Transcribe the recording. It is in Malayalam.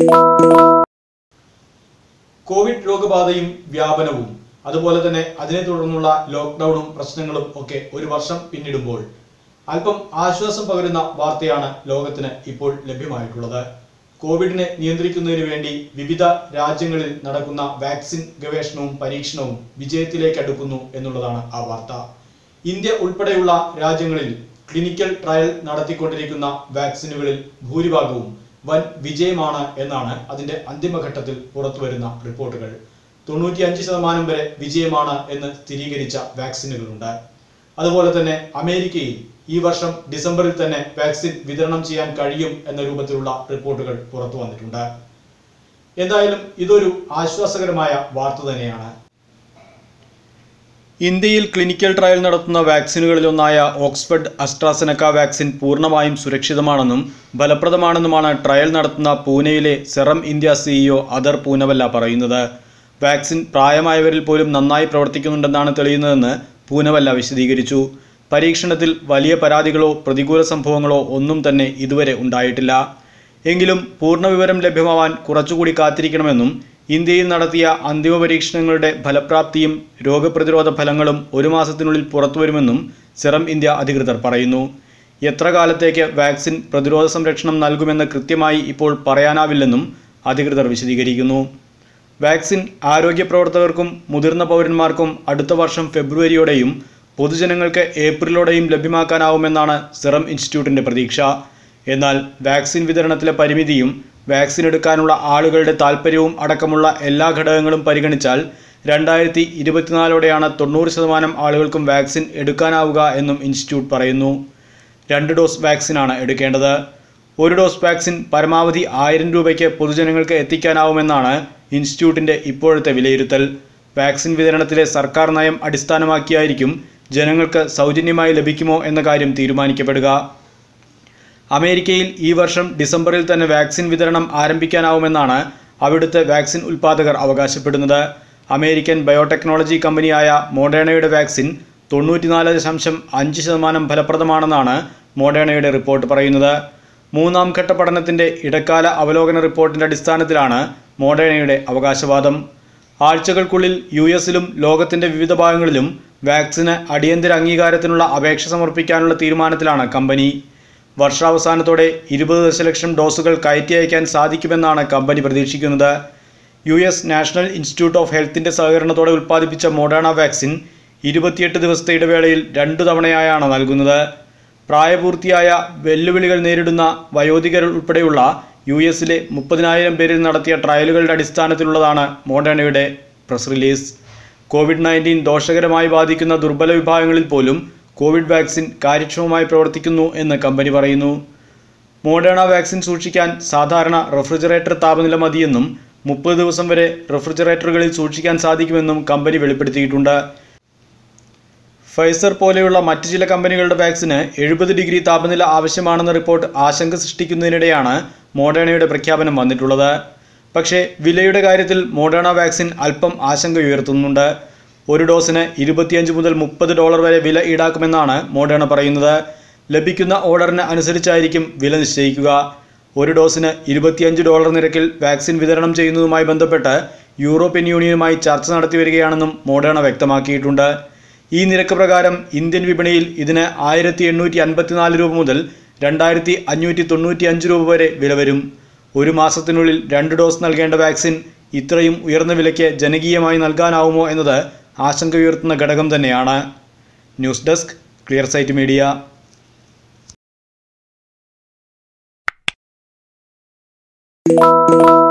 കോവിഡ് രോഗബാധയും വ്യാപനവും അതുപോലെ തന്നെ അതിനെ തുടർന്നുള്ള ലോക്ക്ഡൌണും പ്രശ്നങ്ങളും ഒക്കെ ഒരു വർഷം പിന്നിടുമ്പോൾ അല്പം ആശ്വാസം പകരുന്ന വാർത്തയാണ് ലോകത്തിന് ഇപ്പോൾ ലഭ്യമായിട്ടുള്ളത്. കോവിഡിനെ നിയന്ത്രിക്കുന്നതിന് വേണ്ടി വിവിധ രാജ്യങ്ങളിൽ നടക്കുന്ന വാക്സിൻ ഗവേഷണവും പരീക്ഷണവും വിജയത്തിലേക്ക് അടുക്കുന്നു എന്നുള്ളതാണ് ആ വാർത്ത. ഇന്ത്യ ഉൾപ്പെടെയുള്ള രാജ്യങ്ങളിൽ ക്ലിനിക്കൽ ട്രയൽ നടത്തിക്കൊണ്ടിരിക്കുന്ന വാക്സിനുകളിൽ ഭൂരിഭാഗവും വൻ വിജയമാണ് എന്നാണ് അതിന്റെ അന്തിമഘട്ടത്തിൽ പുറത്തുവരുന്ന റിപ്പോർട്ടുകൾ. 95% വരെ വിജയമാണ് എന്ന് സ്ഥിരീകരിച്ച വാക്സിനുകളുണ്ട്. അതുപോലെ തന്നെ അമേരിക്കയിൽ ഈ വർഷം ഡിസംബറിൽ തന്നെ വാക്സിൻ വിതരണം ചെയ്യാൻ കഴിയും എന്ന രൂപത്തിലുള്ള റിപ്പോർട്ടുകൾ പുറത്തു വന്നിട്ടുണ്ട്. എന്തായാലും ഇതൊരു ആശ്വാസകരമായ വാർത്ത തന്നെയാണ്. ഇന്ത്യയിൽ ക്ലിനിക്കൽ ട്രയൽ നടത്തുന്ന വാക്സിനുകളിലൊന്നായ ഓക്സ്ഫഡ് അസ്ട്രാസെനക്ക വാക്സിൻ പൂർണ്ണമായും സുരക്ഷിതമാണെന്നും ഫലപ്രദമാണെന്നുമാണ് ട്രയൽ നടത്തുന്ന പൂനെയിലെ serum India CEO Adar Poonawalla പറയുന്നത്. വാക്സിൻ പ്രായമായവരിൽ പോലും നന്നായി പ്രവർത്തിക്കുന്നുണ്ടെന്നാണ് തെളിയുന്നതെന്ന് പൂനവല്ല വിശദീകരിച്ചു. പരീക്ഷണത്തിൽ വലിയ പരാതികളോ പ്രതികൂല സംഭവങ്ങളോ ഒന്നും തന്നെ ഇതുവരെ ഉണ്ടായിട്ടില്ല. എങ്കിലും പൂർണ്ണ വിവരം ലഭ്യമാവാൻ കുറച്ചുകൂടി കാത്തിരിക്കണമെന്നും ഇന്ത്യയിൽ നടത്തിയ അന്തിമ പരീക്ഷണങ്ങളുടെ ഫലപ്രാപ്തിയും രോഗപ്രതിരോധ ഫലങ്ങളും 1 മാസത്തിനുള്ളിൽ പുറത്തുവരുമെന്നും സെറം ഇന്ത്യ അധികൃതർ പറയുന്നു. എത്ര കാലത്തേക്ക് വാക്സിൻ പ്രതിരോധ സംരക്ഷണം നൽകുമെന്ന് കൃത്യമായി ഇപ്പോൾ പറയാനാവില്ലെന്നും അധികൃതർ വിശദീകരിക്കുന്നു. വാക്സിൻ ആരോഗ്യ പ്രവർത്തകർക്കും മുതിർന്ന പൗരന്മാർക്കും അടുത്ത വർഷം ഫെബ്രുവരിയോടെയും പൊതുജനങ്ങൾക്ക് ഏപ്രിലോടെയും ലഭ്യമാക്കാനാവുമെന്നാണ് സെറം ഇൻസ്റ്റിറ്റ്യൂട്ടിൻ്റെ പ്രതീക്ഷ. എന്നാൽ വാക്സിൻ വിതരണത്തിലെ പരിമിതിയും വാക്സിൻ എടുക്കാനുള്ള ആളുകളുടെ താൽപ്പര്യവും അടക്കമുള്ള എല്ലാ ഘടകങ്ങളും പരിഗണിച്ചാൽ 2024ഓടെയാണ് 90% ആളുകൾക്കും വാക്സിൻ എടുക്കാനാവുക എന്നും ഇൻസ്റ്റിറ്റ്യൂട്ട് പറയുന്നു. 2 ഡോസ് വാക്സിനാണ് എടുക്കേണ്ടത്. 1 ഡോസ് വാക്സിൻ പരമാവധി 1000 രൂപയ്ക്ക് പൊതുജനങ്ങൾക്ക് എത്തിക്കാനാവുമെന്നാണ് ഇൻസ്റ്റിറ്റ്യൂട്ടിൻ്റെ ഇപ്പോഴത്തെ വിലയിരുത്തൽ. വാക്സിൻ വിതരണത്തിലെ സർക്കാർ നയം അടിസ്ഥാനമാക്കിയായിരിക്കും ജനങ്ങൾക്ക് സൗജന്യമായി ലഭിക്കുമോ എന്ന കാര്യം തീരുമാനിക്കപ്പെടുക. അമേരിക്കയിൽ ഈ വർഷം ഡിസംബറിൽ തന്നെ വാക്സിൻ വിതരണം ആരംഭിക്കാനാവുമെന്നാണ് അവിടുത്തെ വാക്സിൻ ഉൽപ്പാദകർ അവകാശപ്പെടുന്നത്. അമേരിക്കൻ ബയോടെക്നോളജി കമ്പനിയായ മോഡേണയുടെ വാക്സിൻ 94.5% ഫലപ്രദമാണെന്നാണ് മോഡേണയുടെ റിപ്പോർട്ട് പറയുന്നത്. 3ാം ഘട്ട പഠനത്തിൻ്റെ ഇടക്കാല അവലോകന റിപ്പോർട്ടിൻ്റെ അടിസ്ഥാനത്തിലാണ് മോഡേണയുടെ അവകാശവാദം. ആഴ്ചകൾക്കുള്ളിൽ US-ലും ലോകത്തിൻ്റെ വിവിധ ഭാഗങ്ങളിലും വാക്സിന് അടിയന്തര അംഗീകാരത്തിനുള്ള അപേക്ഷ സമർപ്പിക്കാനുള്ള തീരുമാനത്തിലാണ് കമ്പനി. വർഷാവസാനത്തോടെ 20 ദശലക്ഷം ഡോസുകൾ കയറ്റി അയക്കാൻ സാധിക്കുമെന്നാണ് കമ്പനി പ്രതീക്ഷിക്കുന്നത്. US നാഷണൽ ഇൻസ്റ്റിറ്റ്യൂട്ട് ഓഫ് ഹെൽത്തിൻ്റെ സഹകരണത്തോടെ ഉൽപ്പാദിപ്പിച്ച മോഡേണ വാക്സിൻ 28 ദിവസത്തെ ഇടവേളയിൽ 2 തവണയായാണ് നൽകുന്നത്. പ്രായപൂർത്തിയായ വെല്ലുവിളികൾ നേരിടുന്ന വയോധികർ ഉൾപ്പെടെയുള്ള US-ലെ 30,000 പേരിൽ നടത്തിയ ട്രയലുകളുടെ അടിസ്ഥാനത്തിലുള്ളതാണ് മോഡേണയുടെ പ്രസ് റിലീസ്. COVID-19 ദോഷകരമായി ബാധിക്കുന്ന ദുർബല വിഭാഗങ്ങളിൽ പോലും കോവിഡ് വാക്സിൻ കാര്യക്ഷമമായി പ്രവർത്തിക്കുന്നു എന്ന് കമ്പനി പറയുന്നു. മോഡേണ വാക്സിൻ സൂക്ഷിക്കാൻ സാധാരണ റെഫ്രിജറേറ്റർ താപനില മതിയെന്നും 30 ദിവസം വരെ റെഫ്രിജറേറ്ററുകളിൽ സൂക്ഷിക്കാൻ സാധിക്കുമെന്നും കമ്പനി വെളിപ്പെടുത്തിയിട്ടുണ്ട്. ഫൈസർ പോലെയുള്ള മറ്റ് ചില കമ്പനികളുടെ വാക്സിന് 70 ഡിഗ്രി താപനില ആവശ്യമാണെന്ന റിപ്പോർട്ട് ആശങ്ക സൃഷ്ടിക്കുന്നതിനിടെയാണ് മോഡേണയുടെ പ്രഖ്യാപനം വന്നിട്ടുള്ളത്. പക്ഷേ വിലയുടെ കാര്യത്തിൽ മോഡേണ വാക്സിൻ അല്പം ആശങ്ക ഉയർത്തുന്നുണ്ട്. 1 ഡോസിന് $25 മുതൽ $30 വരെ വില ഈടാക്കുമെന്നാണ് മോഡേണ പറയുന്നത്. ലഭിക്കുന്ന ഓർഡറിന് അനുസരിച്ചായിരിക്കും വില നിശ്ചയിക്കുക. 1 ഡോസിന് $25 നിരക്കിൽ വാക്സിൻ വിതരണം ചെയ്യുന്നതുമായി ബന്ധപ്പെട്ട് യൂറോപ്യൻ യൂണിയനുമായി ചർച്ച നടത്തി വരികയാണെന്നും മോഡേണ വ്യക്തമാക്കിയിട്ടുണ്ട്. ഈ നിരക്ക് പ്രകാരം ഇന്ത്യൻ വിപണിയിൽ ഇതിന് 1854 രൂപ മുതൽ 2595 രൂപ വരെ വില വരും. 1 മാസത്തിനുള്ളിൽ 2 ഡോസ് നൽകേണ്ട വാക്സിൻ ഇത്രയും ഉയർന്ന വിലയ്ക്ക് ജനകീയമായി നൽകാനാവുമോ എന്നത് ആശങ്കയുയർത്തുന്ന ഘടകം തന്നെയാണ്. News desk, clear sight media.